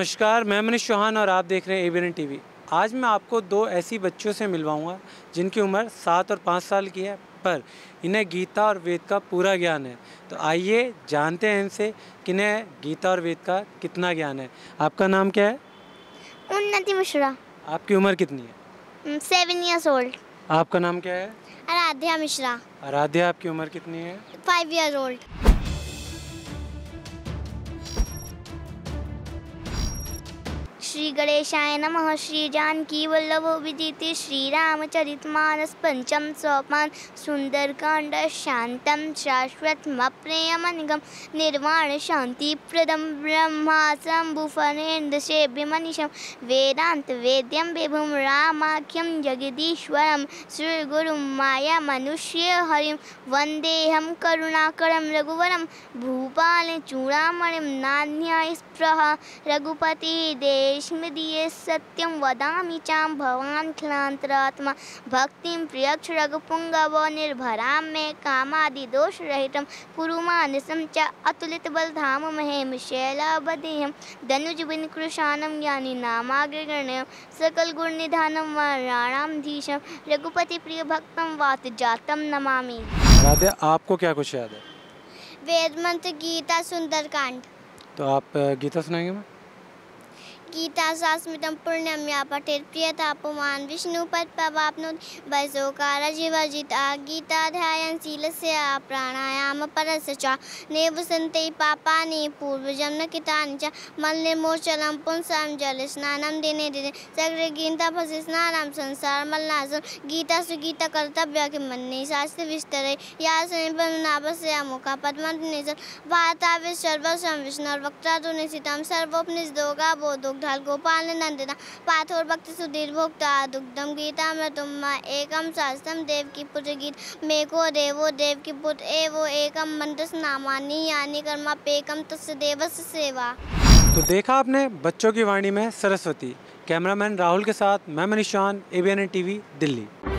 नमस्कार, मैं मनीष चौहान और आप देख रहे हैं एबीएन टीवी। आज मैं आपको दो ऐसी बच्चियों से मिलवाऊंगा जिनकी उम्र 7 और 5 साल की है, पर इन्हें गीता और वेद का पूरा ज्ञान है। तो आइए जानते हैं इनसे कि इन्हें गीता और वेद का कितना ज्ञान है। आपका नाम क्या है? उन्नति मिश्रा। आपकी उम्र कितनी है? 7 years old। आपका नाम क्या है? आराध्या मिश्रा। आराध्या, आपकी उम्र कितनी है? 5 years old। श्री गणेशाय नमः। श्री जानकी वल्लभो विदिते श्री रामचरितमानस पंचम सोपान सुंदरकांड शांतम शाश्वतमप्रियमनिगम निर्वाण शांति प्रदम ब्रह्मा शंभुफनेन्द्र सेव्यमनिशम वेदांत वेद्यम विभुम रामाख्यम जगदीश्वरम श्री गुरुं माया मनुष्य हरिम वंदेहम करुणाकरम रघुवरम भूपाल चूड़ामणिम नान्या स्पृहा रघुपति देश स्मृतिये सत्यं वदामि चां भवान् क्लान्तरात्मा भक्तिं प्रियक्ष रघुपुङ्गवो निर्भरां मे कामादिदोषरहितं कुरु मानसं च अतुलितबलधाम महेम शैलावदेहं धनुजविनिकृशानं ज्ञानी नामाग्रगण्यं सकलगुणनिधानं वाराणाधीशं रघुपतिप्रियभक्तं वातजातं नमामि। आराध्या, आपको क्या कुछ याद है? वेद मंत्र, गीता, सुंदरकांड। तो आप गीता सुनाएंगे? मैं गीता शास्त्रमिदं पुण्यं या पठेत् प्रियता पुमान् विष्णुपदप्राप्नोति वैशोकारा जीवजिता गीताध्यायं शीलस्य प्राणायामपरस्य च नैवसन्ति पापानि पूर्वजन्मकृतानि च मलनिर्मोचनं पुंसां जलस्नानं दिने दिने सगरे गीताभस्मस्नानं संसारमलनाशनं गीता सुगीता कर्तव्या किं मन्ये शास्त्रविस्तरे या सनिपन्नाभस्य मुखा पद्मनिषत् वातावि सर्वस्वं विष्णुर्वक्त्रादो निशितं सर्वोपनिषदोगा बोधो गोपाल नंदना पाथोर भक्ति सुधीर भोक्ता दुग्धम गीता में तुम एकम शास्त्रम देव की पुत्र गीत मेको देवो देव की पुत्र एवो एकम मंत्रस नामानि यानी कर्मापेकम तस्य देवस्य सेवा। तो देखा आपने बच्चों की वाणी में सरस्वती। कैमरामैन राहुल के साथ मैं मनीष चौहान, एबीएन टीवी, दिल्ली।